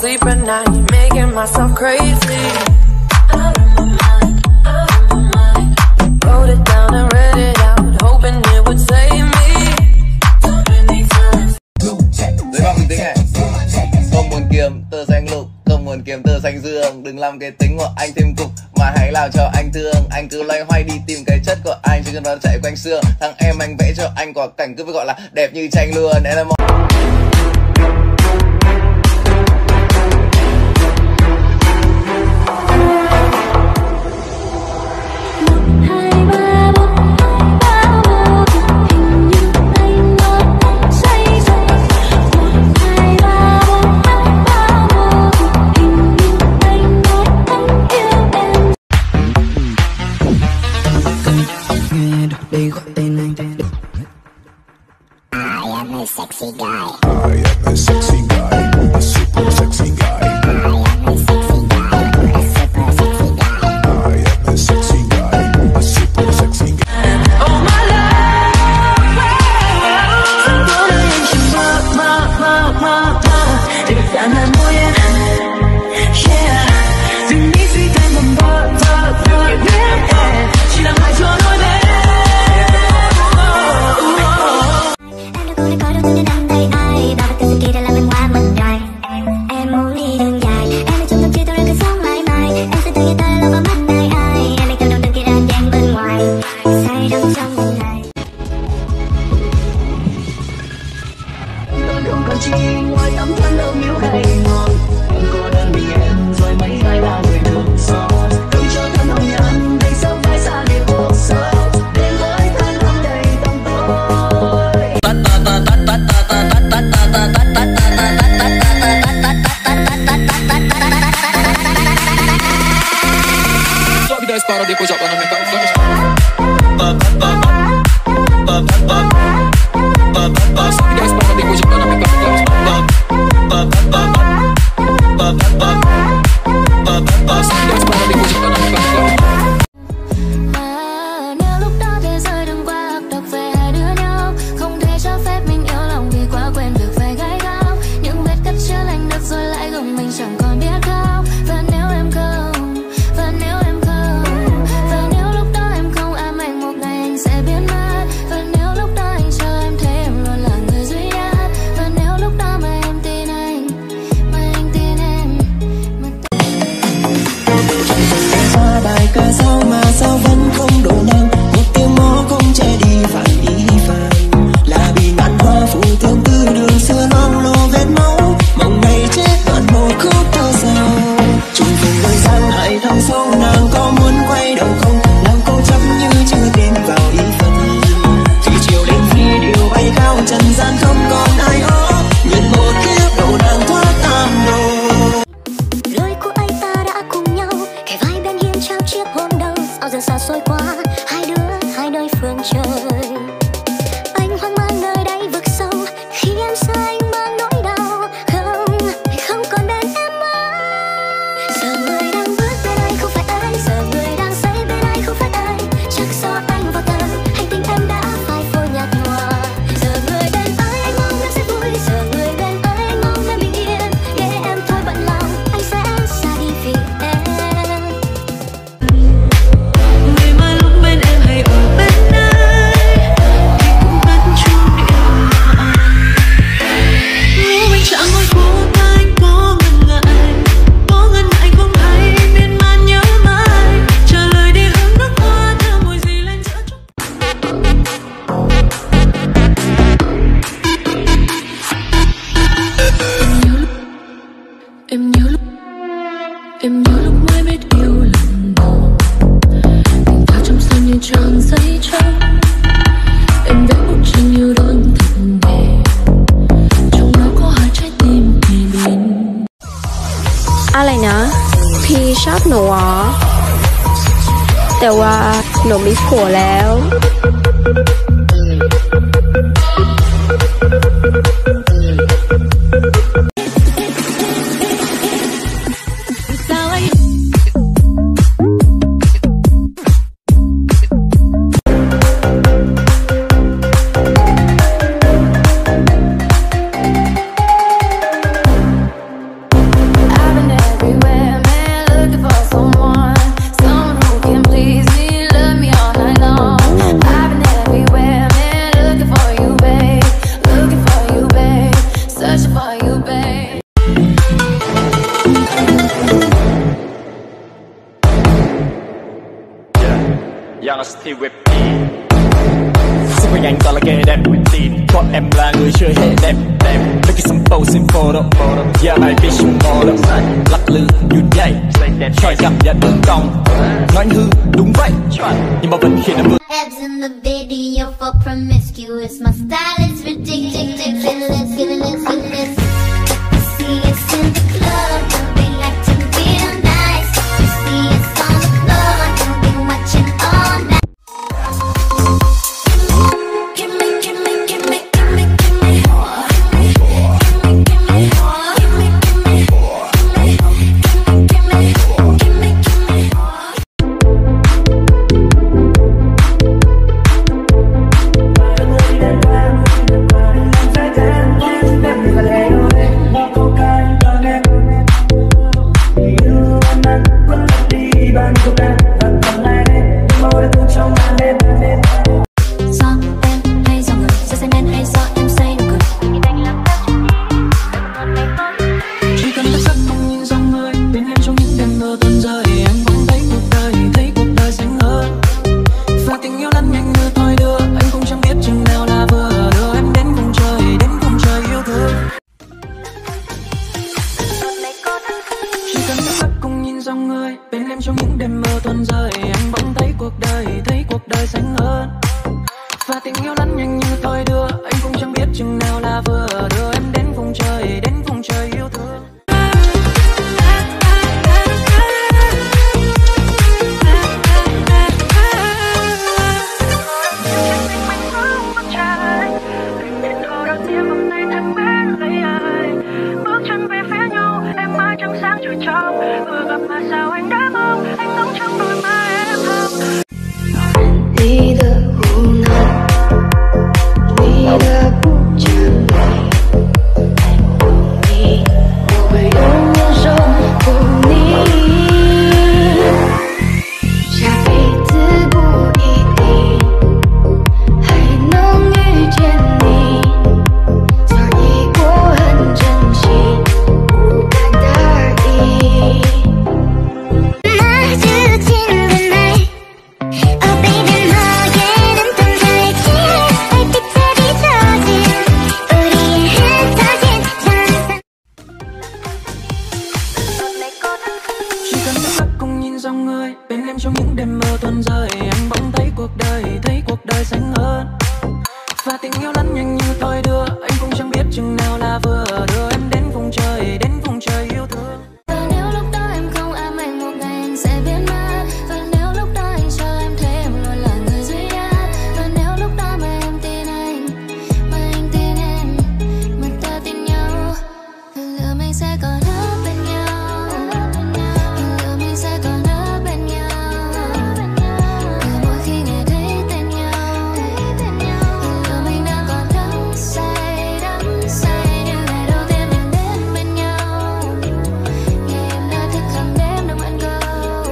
sleep at night, making myself crazy. Out of my mind, out of my mind. Wrote it down and read it out, hoping it would save me. So many times. Dưới bác bình tĩnh này. Không muốn kiếm tơ xanh lục, không muốn kiếm tơ xanh dương. Đừng làm cái tính của anh thêm cục, mà hãy làm cho anh thương. Anh cứ loay hoay đi tìm cái chất của anh, chứ cần nó chạy quanh xương. Thằng em anh vẽ cho anh quả cảnh cứ phải gọi là đẹp như tranh luôn. Đấy là sexy guy. I am a sexy guy, a super sexy guy. I am a sexy guy, a super sexy guy. I am a sexy guy, a super sexy guy. Oh my love, 상도를 인심 되게 짠한 모양. Yeah, 등이 스윗한 건 yeah. 실험하죠 너네. Chỉ ngoài tấm thân đâu miếu hay ngon, em cô đơn mình em rồi mấy ai là người thương xót. Đừng cho thân hồng nhan đầy sớm vai xa để hồ sơ, đến với thân hồng đầy tâm tôi. Sobe 10 para depois joga no mercado. Sobe 10 para depois joga no mercado. Nếu lúc đó thế giới đừng quá ác độc về hai đứa nhau, không thể cho phép mình yêu lòng vì quá quen việc phải gay gao. Những vết cắt chưa lành được rồi lại gồng mình chẳng còn biết khóc. Và nếu em không, và nếu em không, và nếu lúc đó em không ám ảnh một ngày anh sẽ biến mất. Và nếu lúc đó anh chờ em thấy em luôn là người duy nhất. Và nếu lúc đó mà em tin anh, mà anh tin em, mà Hoa bài ca sao mà sao vẫn không đổi nào, một tiếng mõ không che đi phản ý phản. Là bị ngàn hoa phụ tương tư đường xưa loang lổ vết máu, mộng này chết đoạn một khúc thơ sầu. Trùng phùng thời gian hãy thăm sâu, nàng có muốn quay đầu không? Nàng câu chấp như chưa tin vào ý phận. Khi chiều đến khi điều bay cao trần gian không còn ai ó, nhìn một kiếp đầu nàng thoát tam đồ. Lời của anh ta đã cùng nhau kề vai bên hiên trao chiếc hôn đầu. Sao giờ xa xôi quá, hai đứa hai nơi phương trời. Anh hoang mang nơi đáy vực sâu, khi em xa anh mang nỗi đau. Không, không còn bên em mãi. Giờ người đang bước bên anh không phải anh, giờ người đang say bên anh không phải anh. Chắc do anh vô tâm, hành tình em đã phai phôi nhạt nhòa. Giờ người bên anh mong em sẽ vui, giờ người bên anh mong em bình yên. Để em thôi bận lòng, anh sẽ xa đi vì em. Người mà lúc bên em hay ở bên ai, thì cũng vẫn chung điều hòa. Nếu anh chẳng ngồi phố anh có ngần ngại không hay miên man nhớ mãi. Trả lời đi hương nước hoa theo mùi gì lên giữa chúng. Em nhớ lúc mới biết yêu lần đầu, tình ta trong xanh như trang giấy trắng. Em vẽ bức tranh yêu đơn thật đẹp, trong đó có hai trái tim kề bên. อะไรนะ พี่ชอบหนูเหรอ แต่ว่าหนูมีผัวแล้ว Sao anh thì whip xung quanh anh toàn là ghê đẹp còn em là người chưa hề đẹp make it some pose in photo yeah my vision model lắc lư nhún nhảy choi cảm nhận đường cong nói hư đúng vậy nhưng mà vẫn khiến em mưa. Abs in the video for promiscuous. My style is ridiculous. See us in the club, don't they like to feel nice? You see us on the floor, don't be watching all night. Give me more. Give me more. Và tình yêu lắm nhanh như tôi đưa, anh cũng chẳng biết chừng nào là vừa, đưa em đến vùng trời yêu thương. Bước chân về phía nhau, em mãi trăng sáng trời trong, vừa gặp mà sao anh đã mong, anh ngóng trong đôi má em thơm. 你的无奈，你的不讲理，我会永远守护你。下辈子不一定还能遇见你，所以我很珍惜，不敢大意。마주친 그날 Oh baby 너의 눈동자에 달빛에 비춰진 우리의 흩어진 전선. Chỉ cần nhắm mắt cùng nhìn dòng người bên em trong những đêm mưa tuôn rơi, anh bỗng thấy cuộc đời xanh hơn. Và tình yêu lắm nhanh như tôi đưa, anh cũng chẳng biết chừng nào là vừa, đưa em đến vùng trời yêu thương. Và nếu lúc đó em không ám ảnh một ngày anh sẽ biến mất. Và nếu lúc đó anh cho em thấy em luôn là người duy nhất. Và nếu lúc đó mà em tin anh, mà anh tin em, mà ta tin nhau, liệu mình sẽ còn ở bên nhau, liệu mình sẽ còn ở bên nhau. Cứ mỗi khi nghe thấy tên nhau, liệu mình đang còn đắm say như ngày đầu tiên mình đến bên nhau. Ngày em đã thức hàng đêm đừng ăn câu.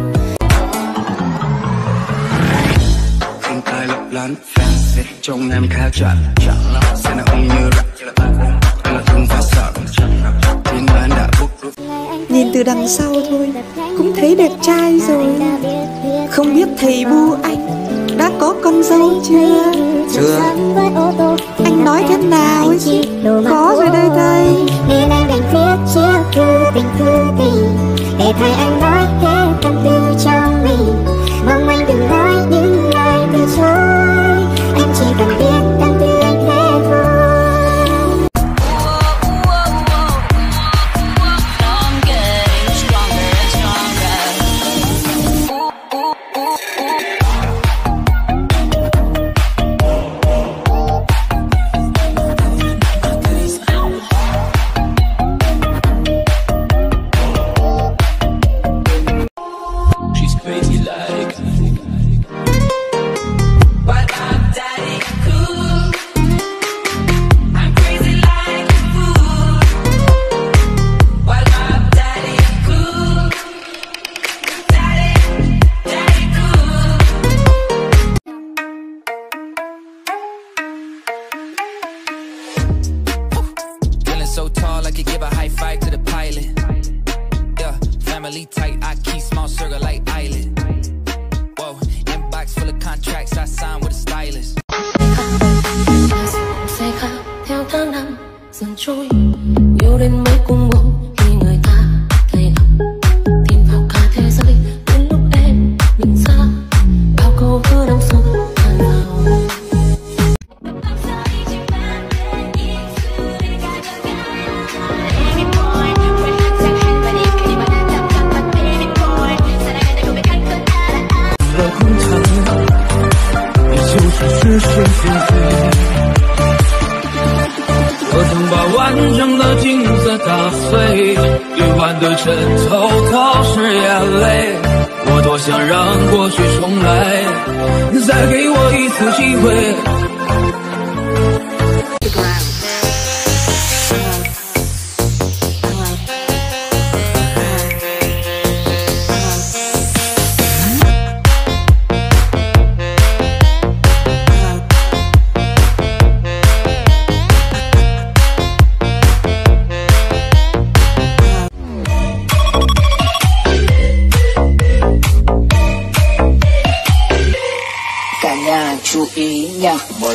Không ai lấp lánh fancy trông em khá chặt sẽ nào không như rap hay là không phát sợ tin anh đã book rút. Nhìn từ đằng sau thôi cũng thấy đẹp trai rồi. Không biết thầy Bu anh đã có con dâu chưa? Anh nói thế nào ấy chứ? Có rồi đây đây. Nên anh đành viết chiếc thư tình để thay anh nói hết tâm tư trong mình. Mong anh đừng nói những lời từ chối, anh chỉ cần biết tâm tư anh thế thôi. She's crazy like But I'm daddy cool. I'm crazy like a fool. While I'm daddy cool. Daddy cool. feeling so tall I could give a high five to the pilot. Yeah, family tight, I keep small circle like island. Whoa, inbox full of contracts I signed with a stylist. Say khát theo tháng năm dần trôi, yêu đến mấy cung bóng khi người ta thấy ấm, tìm vào cả thế giới đến lúc em nhìn xa, bao câu cứ đong xuân tan vào. 我曾把完整的镜子打碎，1万的枕头都是眼泪。我多想让过去重来，再给我一次机会。 Cả nhà chú ý nha.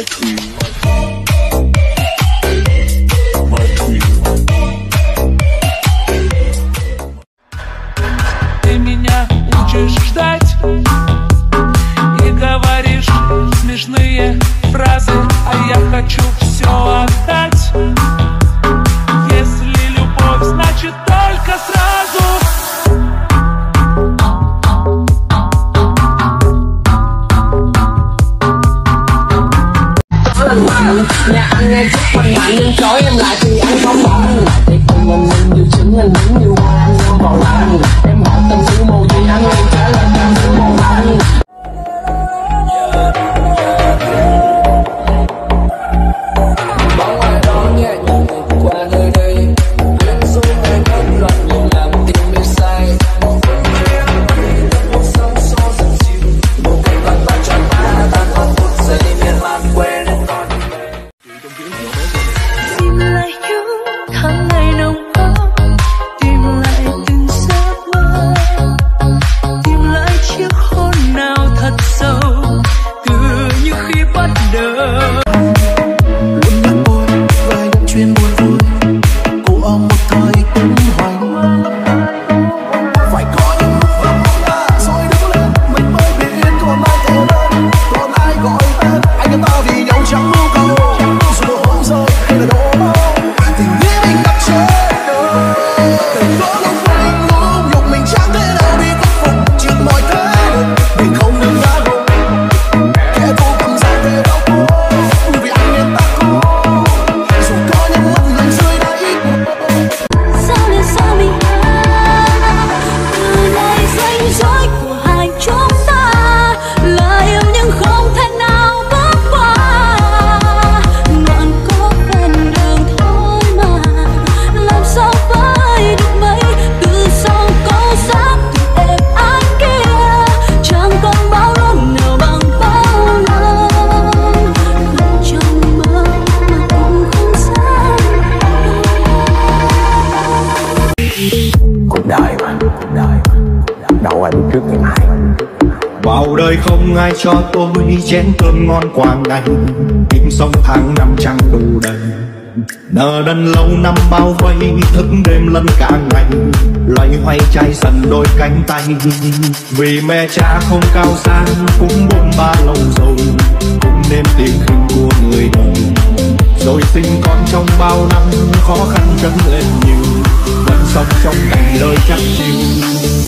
Ты меня учишь ждать и говоришь смешные фразы, а я хочу все отдать. Если любовь, значит только сразу. Nhà anh nghe chút mình mạnh nhưng chối em lại thì anh không bằng. Thì cùng mình nhiều chứng là những nhiều hoa anh không còn lành. Em hỏi tâm sự màu gì anh liền trả lời tâm sự màu xanh. Bóng ai đó nhẹ nhàng qua nơi đây, quyến rũ người ngất loạn nhiều làm tim mê say. Một sóng xô dần dịu, một cây vàng vàng tròn ta tan vào phút giây miên man quên đến con. Tìm lại những tháng ngày nồng ấm, tìm lại từng giấc mơ, tìm lại chiếc hôn nào thật sâu từ những khi bắt đầu. Luôn nhắc ôi và những chuyện buồn vui của một thời quân hoành. Phải có những lúc vấp ngã rồi đứng lên, mình mới biết còn ai thế lên, còn ai gọi tên anh em ta vì nhau chẳng mưu cầu. Dù là hôn rơi hay là đổ máu, tình nghĩa mình đặt trên đời. Từng có lúc mình ngu nhục mình chẳng thể nào đi khuất phục trước mọi thế, mình không được ngã gục. Kẻ thù cầm dao về đau khổ vì anh em ta cố, dù có những mất lòng rơi đáy. Sao liền sao mình từ này ranh giới của hai chúng ta là yêu nhưng không thể nào bước qua. Ngọn có ven đường thôi mà làm sao với được mấy từ sau câu sát từ em anh kia. Chẳng còn bao lần nào bằng bao lần không trong mơ mà cũng không xa. Cuộc đời mà, đâu anh trước ngày mai. Vào đời không ai cho tôi chén cơm ngon qua ngày, kiếm sống tháng năm chẳng đủ đầy. Nợ đần lâu năm bao vây, thức đêm lẫn cả ngày, loay hoay chai sần đôi cánh tay. Vì mẹ cha không cao sang, cũng bôn ba lâu rồi, cũng nên tìm khinh của người đời. Rồi sinh con trong bao năm, khó khăn trấn lên nhiều, vẫn sống trong ngày đời chắc chiêu.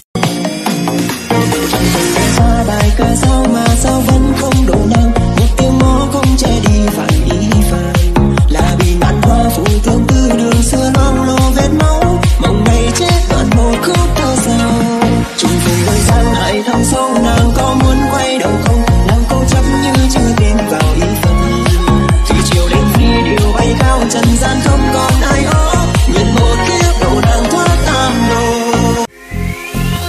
Xa đài ca sao mà sao vẫn không đổi nào, một tiếng mõ không che đi vạn ý phai. Là vì ngàn hoa phụ thương tư đường xưa loang lổ vết máu, mộng này chết đoạn một khúc thơ sao. Trùng cùng thời gian hãy thăm sâu, nàng có muốn quay đầu không, nàng cố chấp như chưa tin vào ý phận. Khi chiều đến khi điều bay cao trần gian không còn ai ó, nguyện một kiếp đầu nàng thoát tam đồ.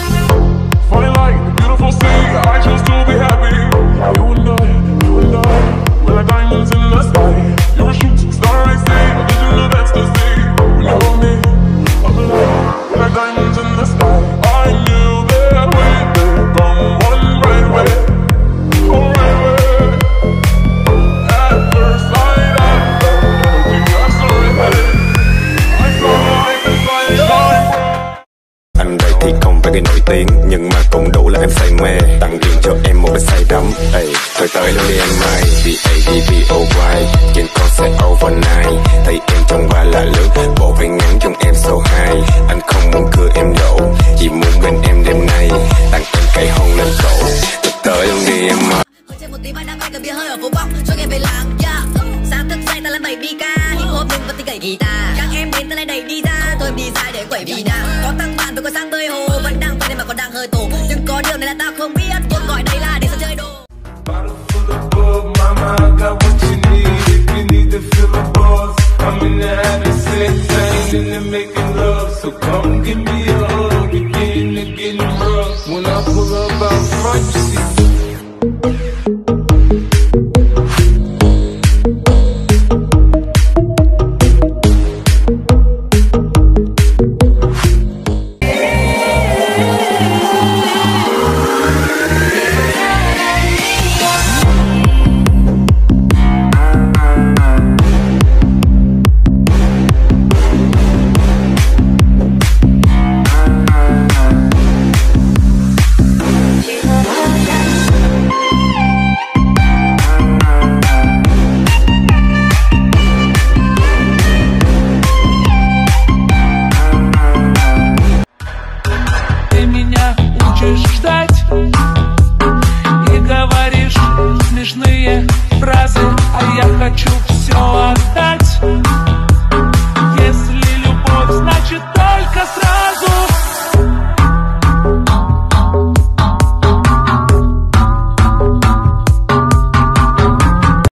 tiếng nhưng mà cũng đủ là em say mê. Tặng riêng cho em một cái say đắm. Thôi tới luôn đi em ơi. D-A-D-B-O-Y trên con sẽ overnight. Thấy em trong ba là lướt bộ váy ngắn trong em số 2. Anh không muốn cưa em đổ, chỉ muốn bên em đêm nay. Tặng em cây hôn lên cổ. Thôi tới luôn đi em ơi. Trên một tí vai đang bay cầm bia hơi ở phố bóc cho em về làng. Sáng thức dậy ta lên 7 bi ca, hip hop nhưng vẫn tiếng gảy guitar. Các em đến ta lại đẩy đi ra, tôi đi dài để quẩy vì nào. Có tăng bạn tôi có sang bơi hồ, vẫn đang quay nên mà còn đang hơi tổ. Nhưng có điều này là tao không biết, tôi gọi đây là để sân chơi đồ. Mama, I got what you need if you need to feel the buzz. I'm in the having sex, I ain't in the making love. So come give me a hug, begin to get rough. When I pull up out front, you see. Ты меня учишь ждать,